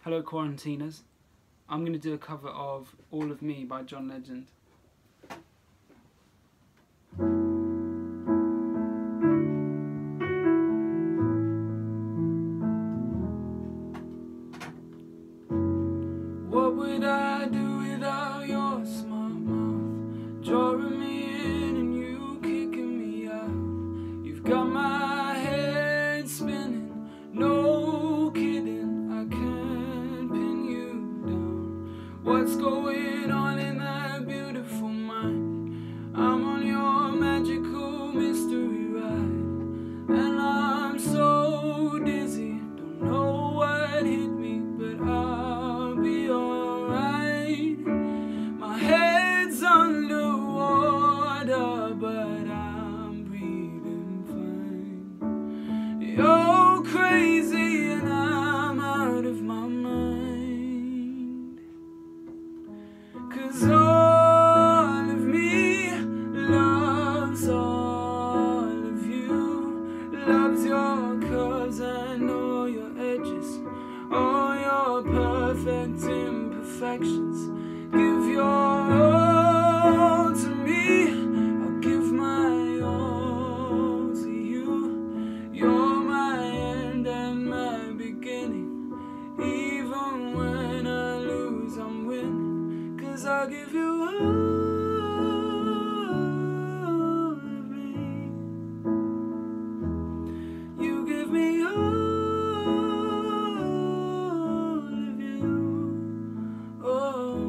Hello Quarantiners, I'm going to do a cover of All of Me by John Legend. What would I do without your smart mouth, drawing me in and you kicking me out? You've got my head spinning, no kidding, I can't pin you down. What's going on in that beautiful mind? I'm on your magical mystery ride, and I'm so dizzy, don't know what hit me, but I'll be alright. My head's underwater, but I'm breathing fine. You're crazy and I'm out of my mind, 'cause all of me loves all of you, loves your curves and all your edges, all your perfect imperfections. Give your all to me, I'll give my all to you. You're my end and my beginning, even when I lose I'm winning, 'cause I'll give you all of me. You give me all of you. Oh,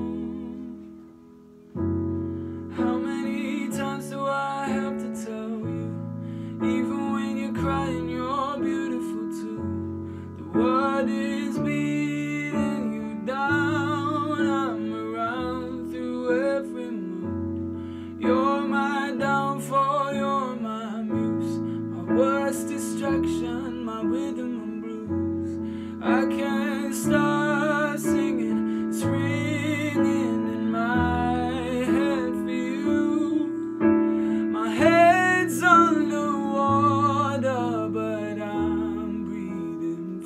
how many times do I have to tell you, even when you're crying you're beautiful too. The world is beating you down, I'm around through every mood. You're my downfall, you're my muse, my worst distraction, my rhythm and blues. I can't stop singing, it's ringing in my head for you. My head's underwater, but I'm breathing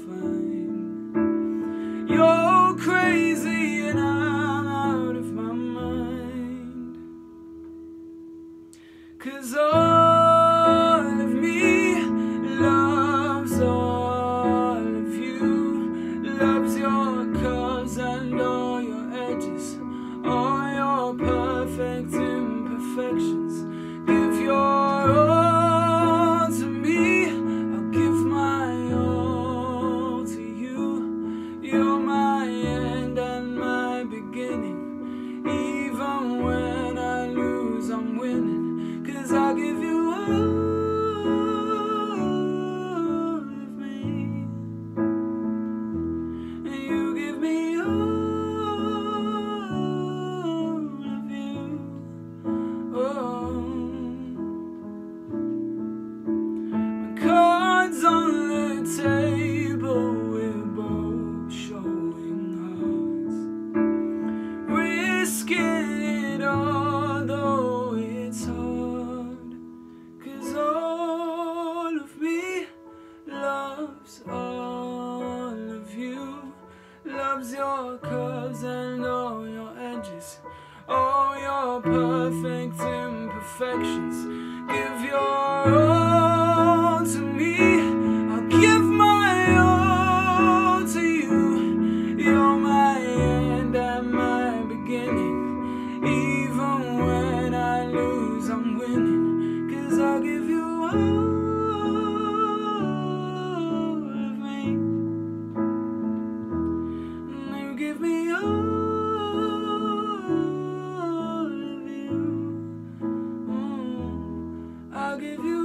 fine. You're crazy and I'm out of my mind, 'cause all of me loves all of you, loves your curves and all your edges, all your perfect imperfections. Give your all to me, I'll give my all to you. You're my end and my beginning, even when I lose I'm winning, 'cause I'll give you all of me, and you give me all of you. Oh, my cards on the table, we're both showing hearts, risking it all though it's hard, 'cause all of me loves all of you, loves your curves and all your edges, all your perfect imperfections. Give your all to me, I'll give my all to you. You're my end and my beginning, even when I lose I'm winning, 'cause I'll give you all of me, and you give me all of you. I'll give you